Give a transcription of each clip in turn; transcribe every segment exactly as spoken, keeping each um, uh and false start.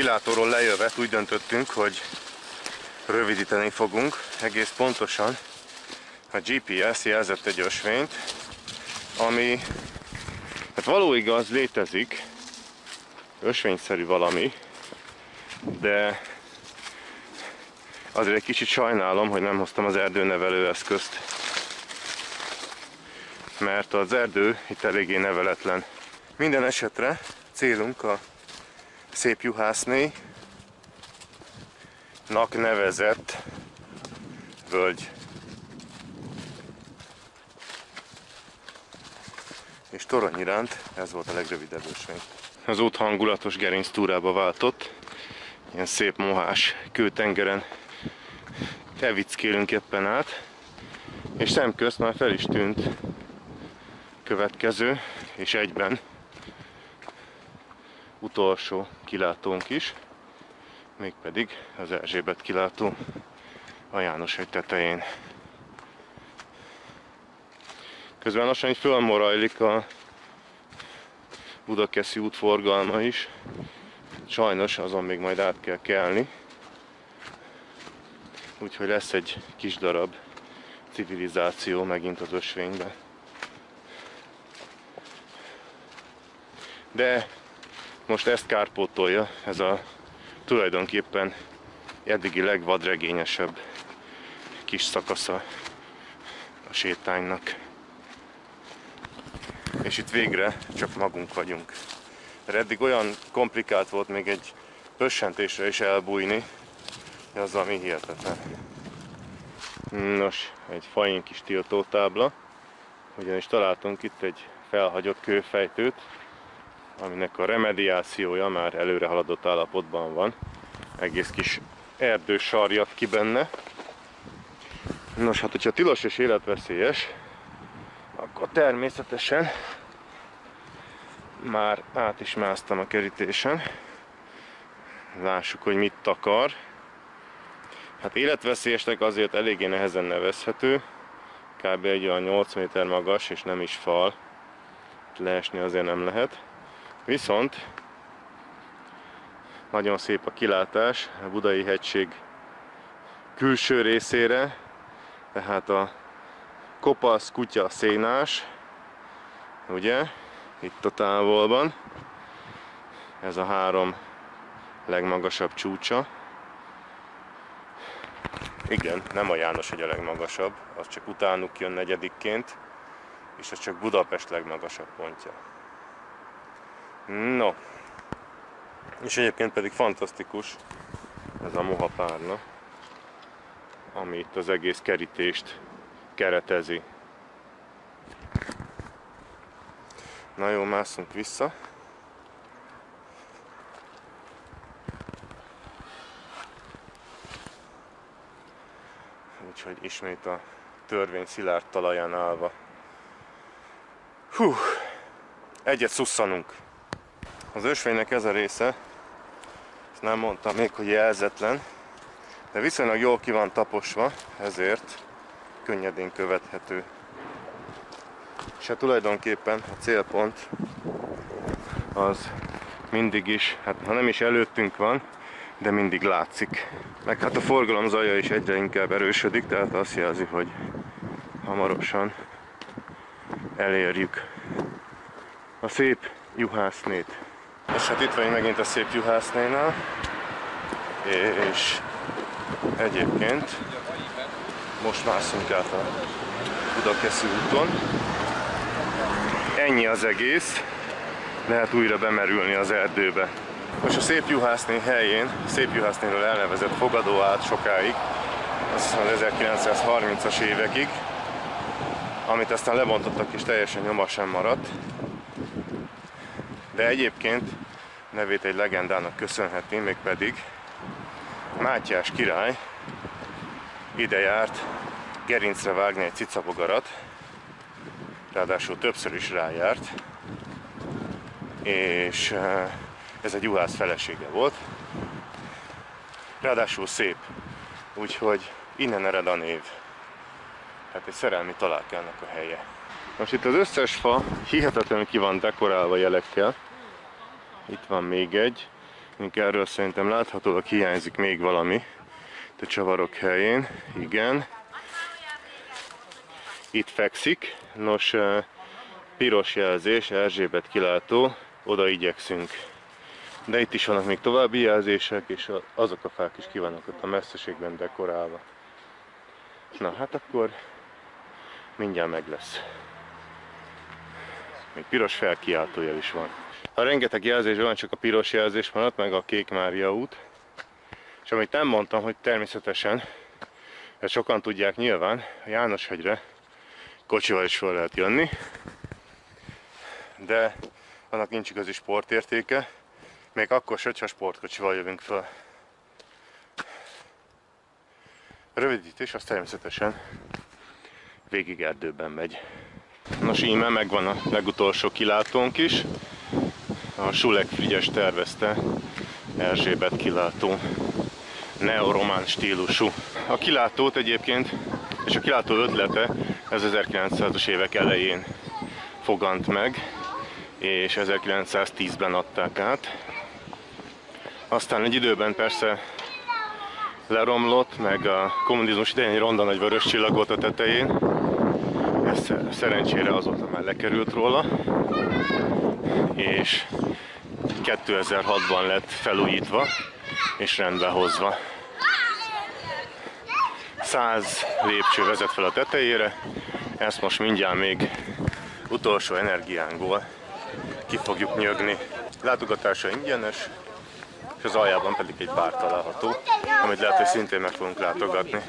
kilátóról lejövet úgy döntöttünk, hogy rövidíteni fogunk. Egész pontosan a gé pé es jelzett egy ösvényt, ami hát való igaz létezik, ösvényszerű valami, de azért egy kicsit sajnálom, hogy nem hoztam az erdőnevelő eszközt, mert az erdő itt eléggé neveletlen. Minden esetre célunk a Szép Juhászné-nak nevezett völgy. És torony iránt ez volt a legrövidebb ösvény. Az út hangulatos gerinc túrába váltott. Ilyen szép mohás kőtengeren tevickélünk éppen át. És szemközt már fel is tűnt következő, és egyben utolsó kilátónk is, mégpedig az Erzsébet kilátó a Jánoshegy tetején. Közben lassan így fölmorajlik a Budakeszi út forgalma is. Sajnos azon még majd át kell kelni. Úgyhogy lesz egy kis darab civilizáció megint az ösvényben. De most ezt kárpótolja, ez a tulajdonképpen eddigi legvadregényesebb kis szakasza a sétánynak. És itt végre csak magunk vagyunk. Mert eddig olyan komplikált volt még egy pössentésre is elbújni, hogy az valami hihetetlen. Nos, egy fain kis tiltótábla, ugyanis találtunk itt egy felhagyott kőfejtőt, aminek a remediációja már előre haladott állapotban van. Egész kis erdő sarjad ki benne. Nos, hát hogyha tilos és életveszélyes, akkor természetesen már át is másztam a kerítésen. Lássuk, hogy mit takar. Hát életveszélyesnek azért eléggé nehezen nevezhető. Kb. Egy olyan nyolc méter magas, és nem is fal. Leesni azért nem lehet. Viszont nagyon szép a kilátás a Budai hegység külső részére, tehát a Kopasz Kutya Szénás, ugye, itt a távolban, ez a három legmagasabb csúcsa. Igen, nem a Jánoshegy a legmagasabb, az csak utánuk jön negyedikként, és az csak Budapest legmagasabb pontja. No, és egyébként pedig fantasztikus ez a moha párna, ami itt az egész kerítést keretezi. Na jó, másszunk vissza. Úgyhogy ismét a törvény szilárd talaján állva. Hú, egyet szusszanunk. Az ösvénynek ez a része, ezt nem mondtam még, hogy jelzetlen, de viszonylag jól ki van taposva, ezért könnyedén követhető. És hát tulajdonképpen a célpont az mindig is, hát ha nem is előttünk van, de mindig látszik. Meg hát a forgalom zaja is egyre inkább erősödik, tehát azt jelzi, hogy hamarosan elérjük a Szép Juhásznét. És hát itt vagyunk megint a Szép Juhásznénál, és egyébként most mászunk át a Budakeszi úton. Ennyi az egész, lehet újra bemerülni az erdőbe. Most a Szép Juhászné helyén, a Szép Juhásznéről elnevezett fogadó állt sokáig, azt hiszem az ezerkilencszázharmincas évekig, amit aztán lebontottak és teljesen nyoma sem maradt. De egyébként nevét egy legendának köszönheti, mégpedig Mátyás király ide járt gerincre vágni egy cicabogarat, ráadásul többször is rájárt, és ez egy juhász felesége volt, ráadásul szép, úgyhogy innen ered a név. Hát egy szerelmi találkának a helye. Most itt az összes fa hihetetlenül ki van dekorálva jelekkel. Itt van még egy. Még erről szerintem láthatólag hiányzik még valami. A csavarok helyén, igen. Itt fekszik. Nos, piros jelzés, Erzsébet kilátó, oda igyekszünk. De itt is vannak még további jelzések, és azok a fák is ki vannak ott a messzeségben dekorálva. Na hát akkor mindjárt meg lesz. Még piros felkiáltójel is van. Ha rengeteg jelzés van, csak a piros jelzés maradt, meg a Kék Mária út. És amit nem mondtam, hogy természetesen, ezt sokan tudják nyilván, a Jánoshegyre kocsival is fel lehet jönni, de annak nincs igazi sportértéke, még akkor sem, ha sportkocsival jövünk fel. A rövidítés az természetesen végig erdőben megy. Nos, íme megvan a legutolsó kilátónk is. A Sulek Frigyes tervezte, Erzsébet kilátó, neoromán stílusú. A kilátót egyébként, és a kilátó ötlete az ezerkilencszázas évek elején fogant meg, és ezerkilencszáztízben adták át. Aztán egy időben persze leromlott, meg a kommunizmus idején egy ronda nagy vörös csillag volt a tetején. Ez szerencsére azóta már lekerült róla, és kétezer-hatban lett felújítva és rendbe hozva. száz lépcső vezet fel a tetejére, ezt most mindjárt még utolsó energiánkból ki fogjuk nyögni. Látogatása ingyenes, és az aljában pedig egy bár található, amit lehet, hogy szintén meg fogunk látogatni.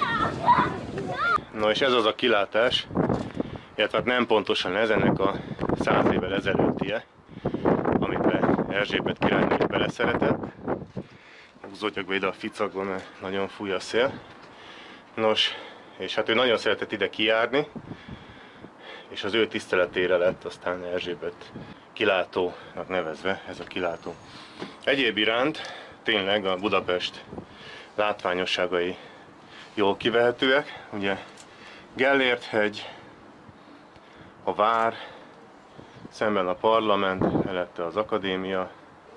No, és ez az a kilátás, illetve nem pontosan ez, ennek a száz évvel ezelőttie, amiben Erzsébet királynő is beleszeretett. Húzódjak be ide a ficakba, mert nagyon fúj a szél. Nos, és hát ő nagyon szeretett ide kijárni, és az ő tiszteletére lett aztán Erzsébet kilátónak nevezve ez a kilátó. Egyéb iránt tényleg a Budapest látványosságai jól kivehetőek. Ugye Gellért-hegy, a vár, szemben a parlament, mellette az akadémia,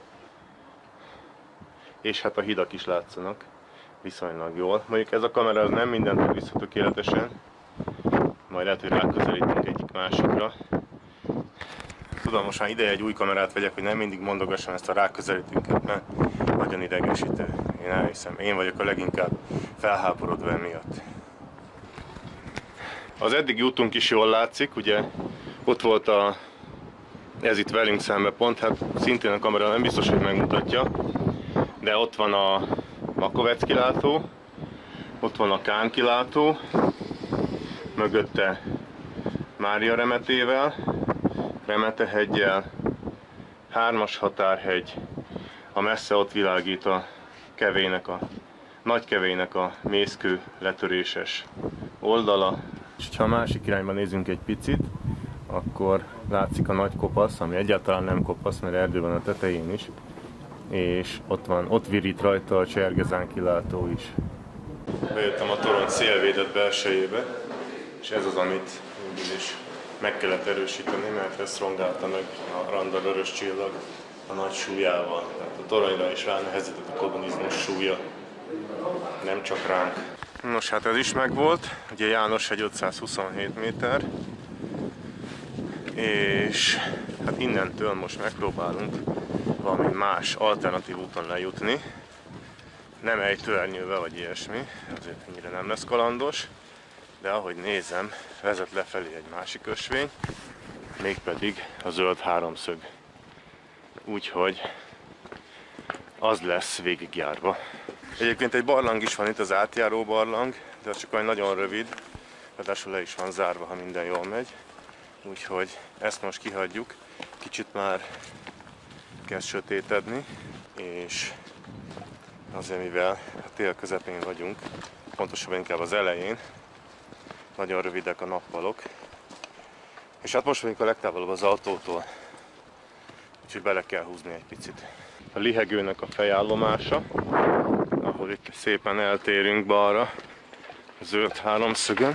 és hát a hidak is látszanak viszonylag jól. Mondjuk ez a kamera az nem mindent tud vissza tökéletesen, majd lehet, hogy ráközelítünk egyik másikra. Tudom, most már ideje egy új kamerát vegyek, hogy nem mindig mondogassam ezt a ráközelítünket, mert nagyon idegesítő. Én elhiszem, én vagyok a leginkább felháborodva emiatt. Az eddigi útunk is jól látszik, ugye ott volt a, ez itt velünk szembe pont, hát szintén a kamera nem biztos, hogy megmutatja, de ott van a Makovec kilátó, ott van a Kán kilátó, mögötte Mária remetével, Remeteheggyel, Hármas határhegy, a messze ott világít a kevének, a nagy kevének a mészkő letöréses oldala. És ha a másik irányba nézünk egy picit, akkor látszik a nagy kopasz, ami egyáltalán nem kopasz, mert erdő van a tetején is, és ott van, ott virít rajta a Csergezán kilátó is. Bejöttem a torony szélvédett belsejébe, és ez az, amit mindig is meg kellett erősíteni, mert ezt rongálta meg a Randa vörös csillag a nagy súlyával. Tehát a toronyra is ránehezített a kommunizmus súlya, nem csak ránk. Nos, hát ez is megvolt, ugye Jánoshegy ötszázhuszonhét méter, és hát innentől most megpróbálunk valami más alternatív úton lejutni. Nem ejtőernyővel vagy ilyesmi, azért ennyire nem lesz kalandos, de ahogy nézem, vezet lefelé egy másik ösvény, mégpedig a zöld háromszög. Úgyhogy az lesz végigjárva. Egyébként egy barlang is van itt, az átjáró barlang, de az csak olyan nagyon rövid, ráadásul le is van zárva, ha minden jól megy. Úgyhogy ezt most kihagyjuk, kicsit már kezd sötétedni, és azért mivel a tél közepén vagyunk, pontosabban inkább az elején, nagyon rövidek a nappalok, és hát most vagyunk a legtávolabb az autótól, úgyhogy bele kell húzni egy picit. A lihegőnek a fejállomása, ahol itt szépen eltérünk balra, a zöld háromszögön.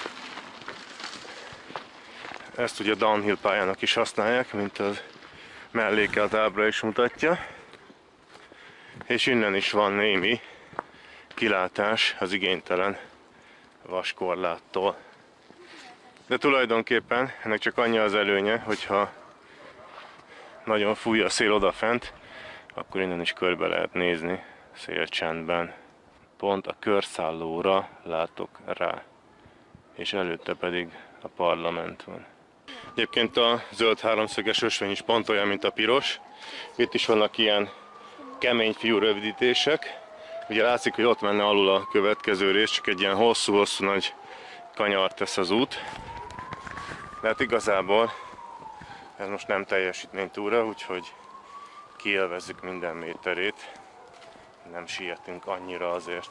Ezt ugye downhill pályának is használják, mint az mellékelt ábra is mutatja. És innen is van némi kilátás az igénytelen vaskorláttól. De tulajdonképpen ennek csak annyi az előnye, hogyha nagyon fúj a szél odafent, akkor innen is körbe lehet nézni szélcsendben. Pont a körszállóra látok rá, és előtte pedig a parlament van. Egyébként a zöld háromszöges ösvény is pont olyan, mint a piros. Itt is vannak ilyen kemény fiú rövidítések. Ugye látszik, hogy ott menne alul a következő rész, csak egy ilyen hosszú-hosszú nagy kanyart tesz az út. De hát igazából ez most nem teljesítménytúra, úgyhogy kiélvezzük minden méterét. Nem sietünk annyira azért.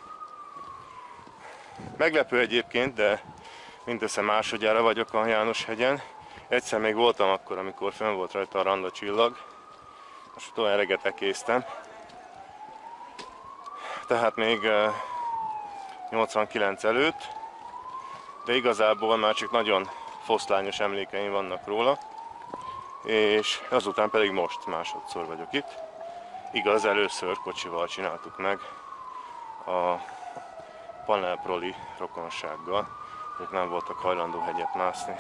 Meglepő egyébként, de mindössze másodjára vagyok a János-hegyen. Egyszer még voltam akkor, amikor fönn volt rajta a randa csillag. Most olyan eleget ekésztem. Tehát még nyolcvankilenc előtt, de igazából már csak nagyon foszlányos emlékeim vannak róla, és azután pedig most másodszor vagyok itt. Igaz, először kocsival csináltuk meg a panelproli rokonsággal, ők nem voltak hajlandó hegyet mászni.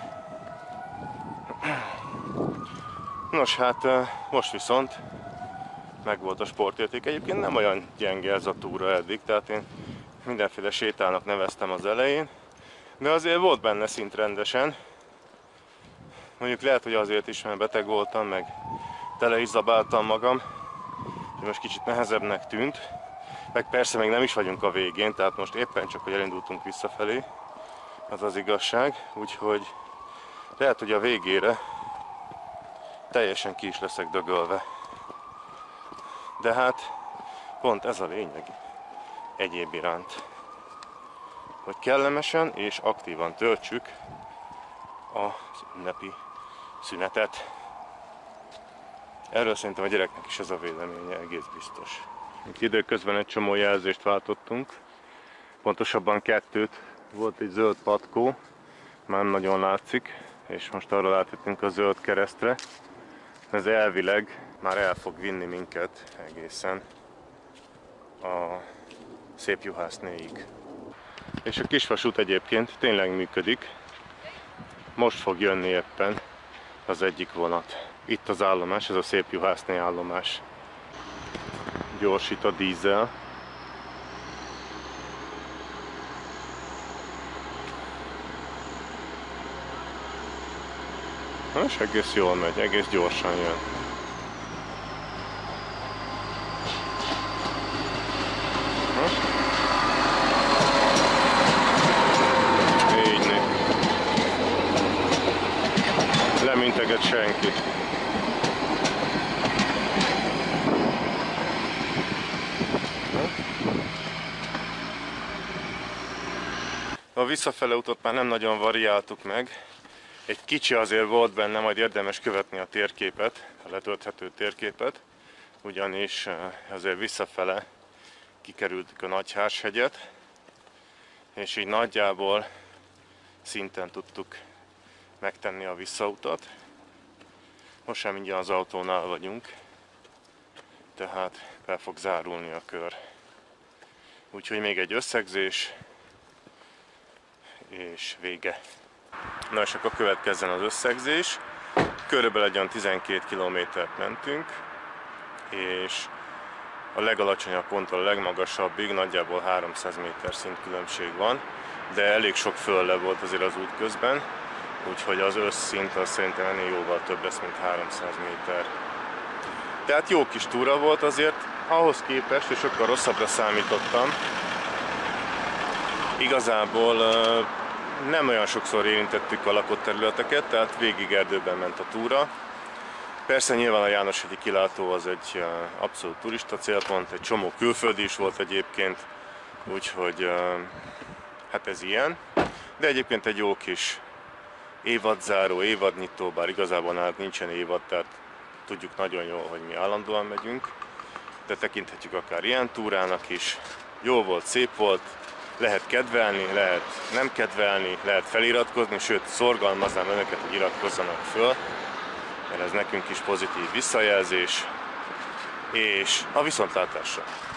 Nos, hát most viszont megvolt a sportérték. Egyébként nem olyan gyenge ez a túra eddig, tehát én mindenféle sétálnak neveztem az elején, de azért volt benne szint rendesen. Mondjuk lehet, hogy azért is, mert beteg voltam, meg tele is zabáltam magam, hogy most kicsit nehezebbnek tűnt. Meg persze még nem is vagyunk a végén, tehát most éppen csak, hogy elindultunk visszafelé, az az igazság, úgyhogy lehet, hogy a végére teljesen ki is leszek dögölve. De hát pont ez a lényeg egyéb iránt, hogy kellemesen és aktívan töltsük az ünnepi szünetet. Erről szerintem a gyereknek is ez a véleménye, egész biztos. Itt időközben egy csomó jelzést váltottunk, pontosabban kettőt. Volt egy zöld patkó, már nem nagyon látszik, és most arra átjöttünk a zöld keresztre. Ez elvileg már el fog vinni minket egészen a Szépjuhásznéig. És a kisvasút egyébként tényleg működik. Most fog jönni éppen az egyik vonat. Itt az állomás, ez a Szépjuhászné állomás. Gyorsít a dízel. És egész jól megy, egész gyorsan jön. Így né. Leminteget senki. A visszafele utat már nem nagyon variáltuk meg. Egy kicsi azért volt benne, majd érdemes követni a térképet, a letölthető térképet, ugyanis azért visszafele kikerültük a Nagyhárshegyet, és így nagyjából szinten tudtuk megtenni a visszautat. Most sem mindjárt az autónál vagyunk, tehát be fog zárulni a kör. Úgyhogy még egy összegzés, és vége. Na és akkor következzen az összegzés. Körülbelül egy olyan tizenkét kilométert mentünk, és a legalacsonyabb ponttól a legmagasabbig nagyjából háromszáz méter szintkülönbség van, de elég sok fölle volt azért az út közben, úgyhogy az összszint az szerintem ennél jóval több lesz, mint háromszáz méter. Tehát jó kis túra volt azért, ahhoz képest, hogy sokkal rosszabbra számítottam. Igazából nem olyan sokszor érintettük a lakott területeket, tehát végig erdőben ment a túra. Persze nyilván a Jánoshegyi kilátó az egy abszolút turista célpont, egy csomó külföldi is volt egyébként, úgyhogy hát ez ilyen. De egyébként egy jó kis évadzáró, évadnyitó, bár igazából nálunk nincsen évad, tehát tudjuk nagyon jól, hogy mi állandóan megyünk, de tekinthetjük akár ilyen túrának is. Jó volt, szép volt. Lehet kedvelni, lehet nem kedvelni, lehet feliratkozni, sőt szorgalmaznám önöket, hogy iratkozzanak föl. mert ez nekünk is pozitív visszajelzés, és a viszontlátásra!